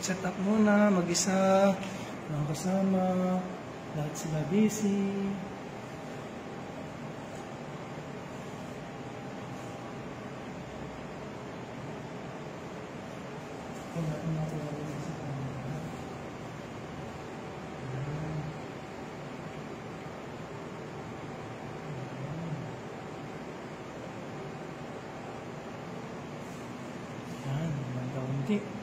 set up muna, mag-isa, mga kasama, lahat sila busy. Wala na ako sa kanila. Yan, mga kaunti.